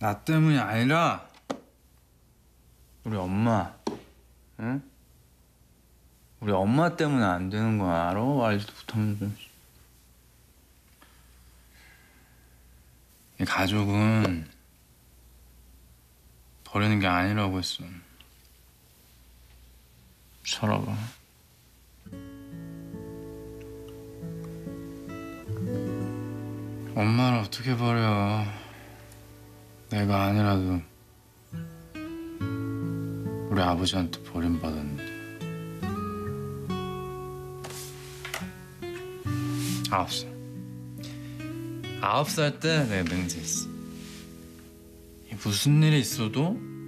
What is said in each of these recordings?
나 때문이 아니라 우리 엄마, 응? 우리 엄마 때문에 안 되는 거 알아? 알지도 못하면서. 이 가족은 버리는 게 아니라고 했어. 살아봐. 엄마를 어떻게 버려? 내가 아니라도 우리 아버지한테 버림받았는데. 9살. 9살 때 내가 맹세했어. 무슨 일이 있어도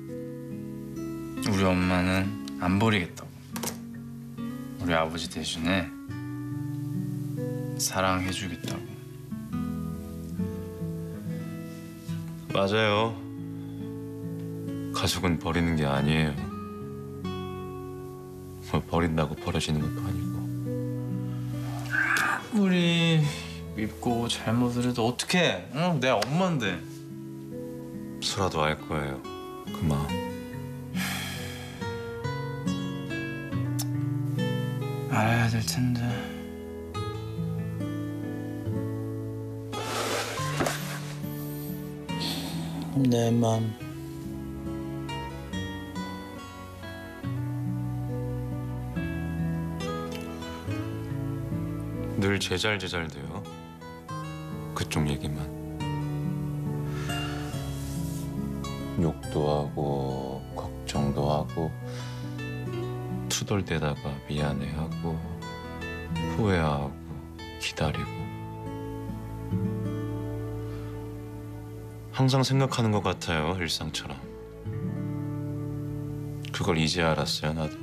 우리 엄마는 안 버리겠다고. 우리 아버지 대신에 사랑해주겠다고. 맞아요. 가족은 버리는 게 아니에요. 뭐 버린다고 버려지는 것도 아니고. 아무리 밉고 잘못을 해도 어떡해? 응? 내 엄마인데. 소라도 알 거예요. 그 마음. 알아야 될 텐데. 내 맘. 늘 제잘제잘돼요. 그쪽 얘기만. 욕도 하고 걱정도 하고 투덜대다가 미안해하고 후회하고 기다리고. 항상 생각하는 것 같아요, 일상처럼. 그걸 이제 알았어요, 나도.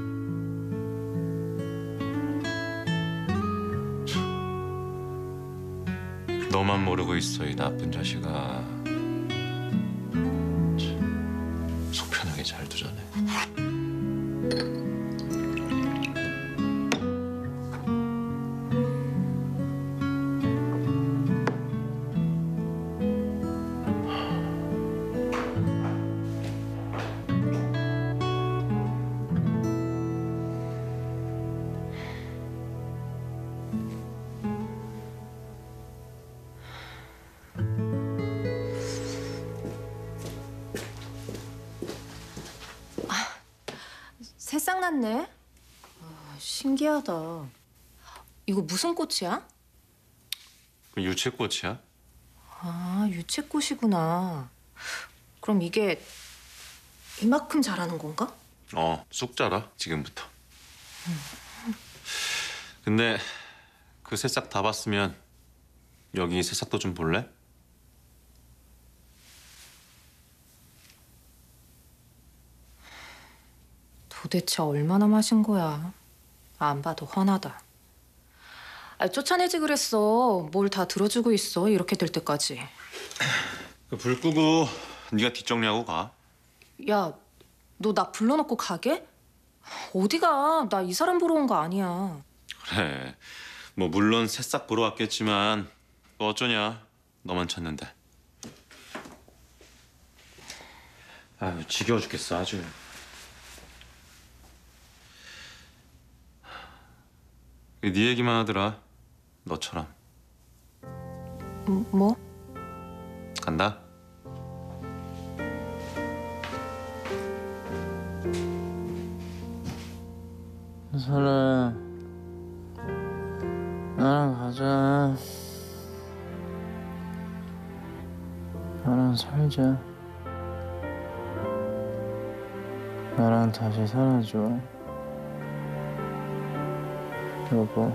너만 모르고 있어, 이 나쁜 자식아. 속 편하게 잘 두자네. 새싹 났네. 아, 신기하다. 이거 무슨 꽃이야? 유채꽃이야? 아, 유채꽃이구나. 그럼 이게 이만큼 자라는 건가? 쑥 자라, 지금부터. 근데 그 새싹 다 봤으면 여기 새싹도 좀 볼래? 도대체 얼마나 마신 거야? 안 봐도 훤하다. 아, 쫓아내지 그랬어. 뭘 다 들어주고 있어, 이렇게 될 때까지. 그 불 끄고 네가 뒷정리하고 가. 야, 너 나 불러놓고 가게? 어디 가? 나 이 사람 보러 온 거 아니야. 그래, 뭐 물론 새싹 보러 왔겠지만 뭐 어쩌냐, 너만 찾는데. 아유, 지겨워 죽겠어, 아주. 네 얘기만 하더라, 너처럼. 뭐? 간다. 설아야, 나랑 가자. 나랑 살자. 나랑 다시 살아줘. 여보.